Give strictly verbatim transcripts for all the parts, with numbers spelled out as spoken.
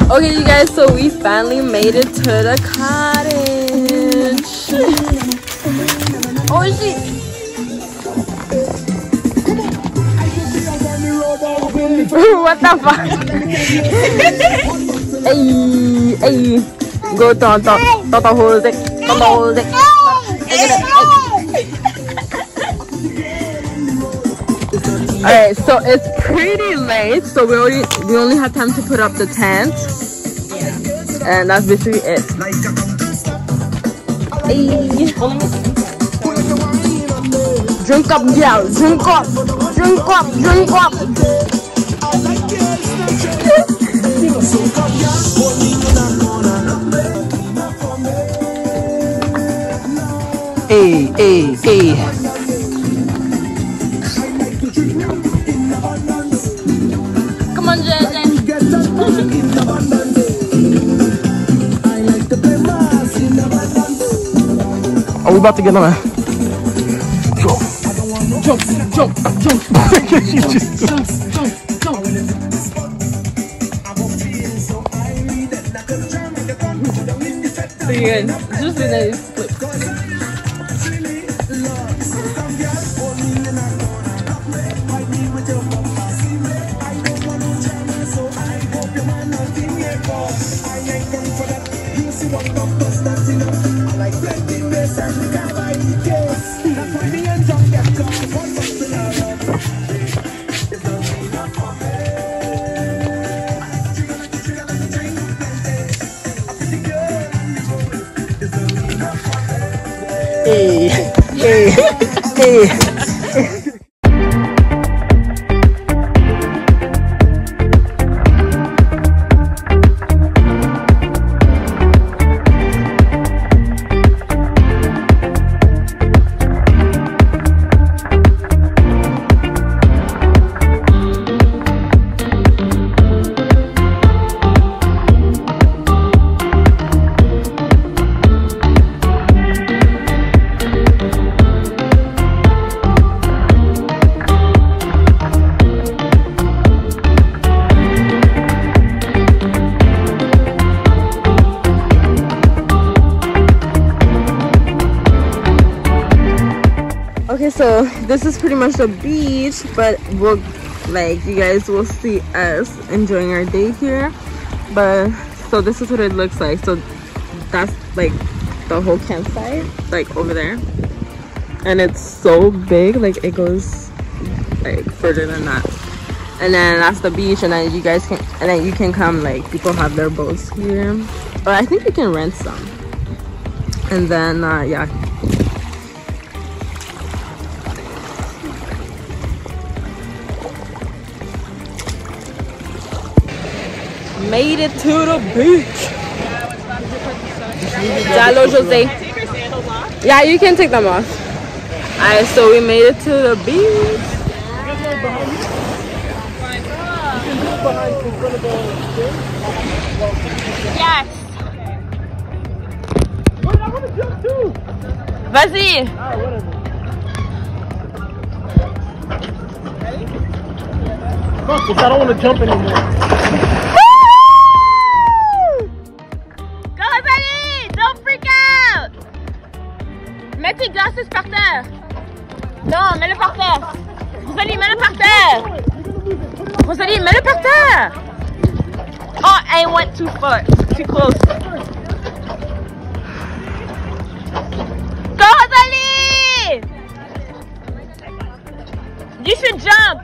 Okay, you guys, so we finally made it to the cottage. Oh shit! What the fuck? Hey, hey, go Toto, Toto hold it, Toto hold it. Alright, so it's pretty late, so we only we only have time to put up the tent. And that's basically it. Hey. Drink up, girl. Drink up. Drink up. Drink up. Hey, hey, hey. Come on, Jen. Are we about to get on a jump, jump, jump, jump, jump, jump, jump. So you guys, just do that flip. Hey, hey, hey. Okay, so this is pretty much the beach, but we'll, like, you guys will see us enjoying our day here. But so this is what it looks like. So that's like the whole campsite, like over there, and it's so big, like it goes like further than that. And then that's the beach, and then you guys can, and then you can come, like people have their boats here, but I think you can rent some. And then uh, yeah. Made it to the beach. Hello, Jose. Take your sandals off? Yeah, you can take them off. Alright, so we made it to the beach. Yes. Wait, I want to jump too. Vas-y. Ah, whatever. Ready? Fuck, I don't want to jump anymore. Mets tes glasses par terre. Non, mets-le par terre. Rohzalee, mets-le par terre. Rohzalee, mets-le par terre. Oh, I went too far. Too close. Go, Rohzalee! You should jump.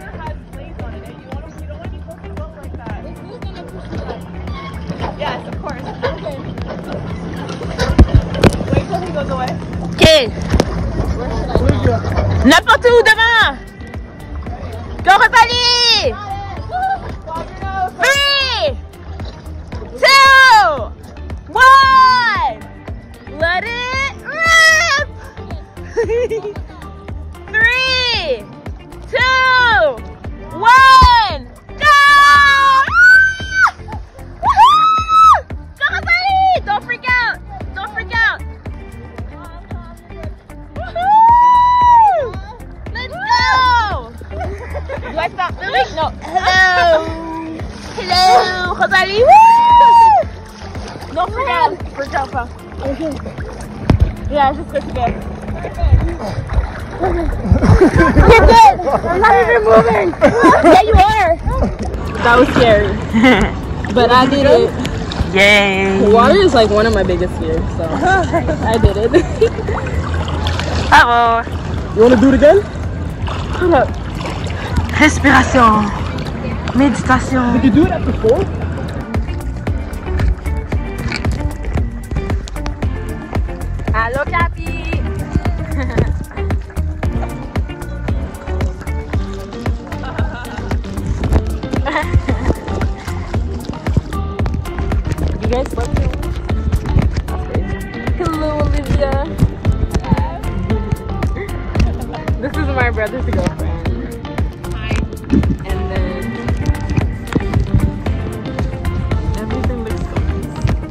Yes, of course. Okay. Wait till he goes away. Ok. N'importe où devant. Go, Rohzalee. Three, two, one. Let it rip. Three, two, one. Go. Go, Rohzalee. Don't freak out. Don't freak out. Let's go! Do I stop filming? go, freak out. Freak out, pal. Yeah, just go to bed. You're good. I'm not even moving. Yeah, you are. That was scary. But I did it. Yay. Water is like one of my biggest fears, so I did it. Bravo. You want to do it again? Hold up. Respiration. Méditation. Did you do it at the four? Hello, Cappy. You guys love me? Hello, Olivia. This is my brother's girlfriend. Hi. And then everything looks so nice.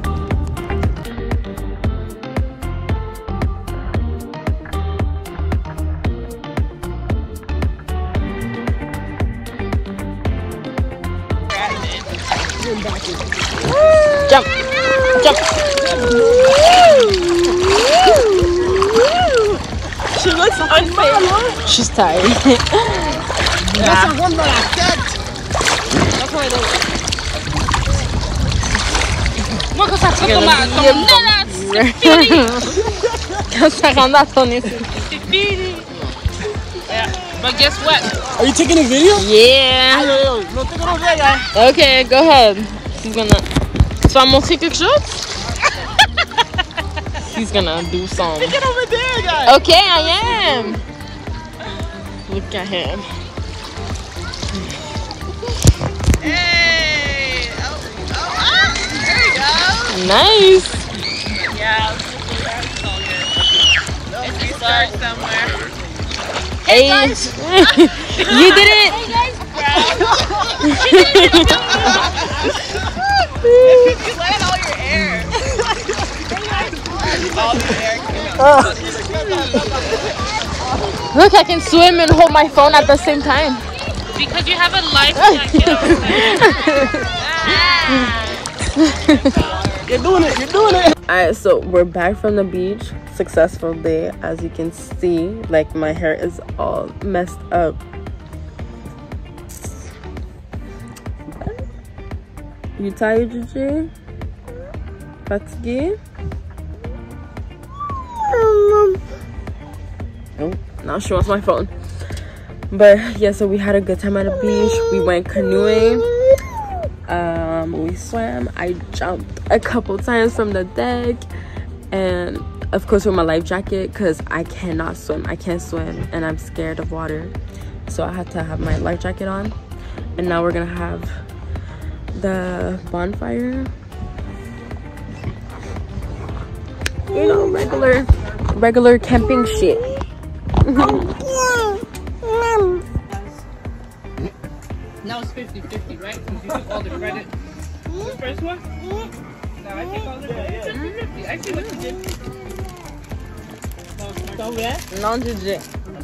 Jump, jump. She looks unfair. She's tired. Yeah. Moi, quand ça te tombe à ton nez là, c'est fini. Quand ça rentre dans ton nez, C'est fini. Yeah. But guess what? Are you taking a video? yeah. No, take it over there, guys. Okay, go ahead. She's gonna. Tu vas montrer quelque chose? He's gonna do some. Take it over there, guys. Okay, I am. Look at him. Hey! Oh, oh, ah! There you go! Nice. Yeah, it's all good. It's a start somewhere. Hey, you did it. Hey guys, she did it! You let all your air. All the air came out. Look, I can swim and hold my phone at the same time. Because you have a life jacket on. You're doing it. You're doing it. Alright, so we're back from the beach. Successful day. As you can see, like my hair is all messed up. You tired, Gigi? Fatigué? Oh, now she wants my phone. But yeah, so we had a good time at the beach. We went canoeing. Um, we swam. I jumped a couple times from the deck, and of course with my life jacket because I cannot swim. I can't swim, and I'm scared of water, so I had to have my life jacket on. And now we're gonna have the bonfire. You know, regular, regular camping shit. Now it's fifty fifty, right? Because you took all the credit. The first one? Now I take all the credit. fifty fifty. I see what you did. So where? Non, Gigi.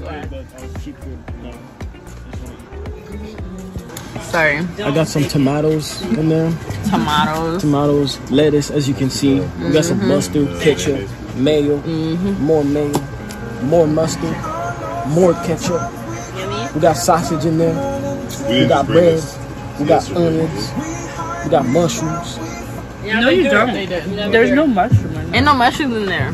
Sorry. I got some tomatoes in there. Tomatoes. Tomatoes, lettuce, as you can see. We got some mustard, ketchup, mayo, Mm-hmm. more mayo, more mustard, more ketchup. We got sausage in there. We got bread. We got onions. We got mushrooms. No, you don't. There's no mushroom in there. Ain't no mushrooms in there.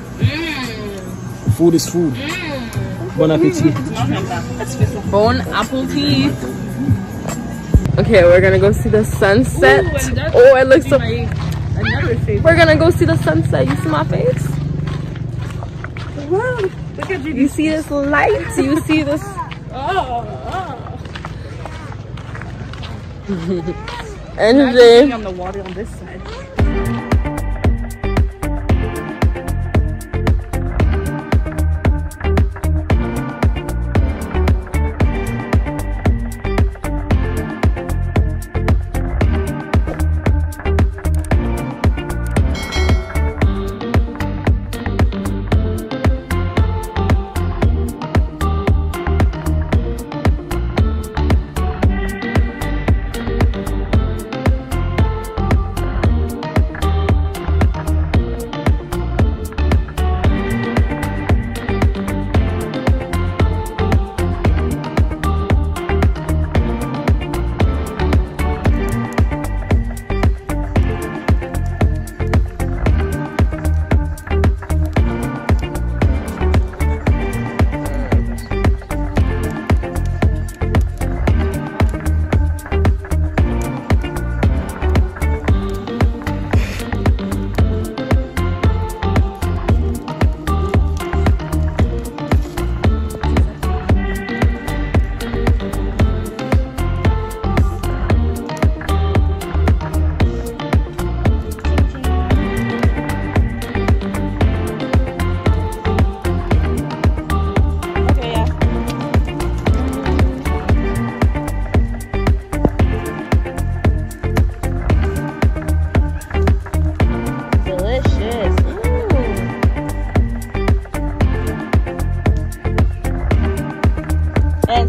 Food is food. Bon appetit. Bon appetit. Okay, we're gonna go see the sunset. Oh, it looks so. We're gonna go see the sunset. You see my face? Wow. Look at you. You see this light? You see this? Oh, Energy. on the water on this side.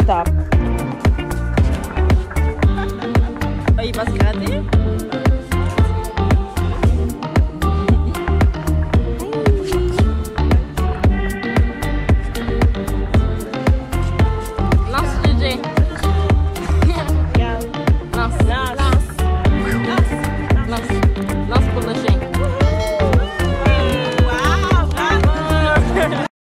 stop.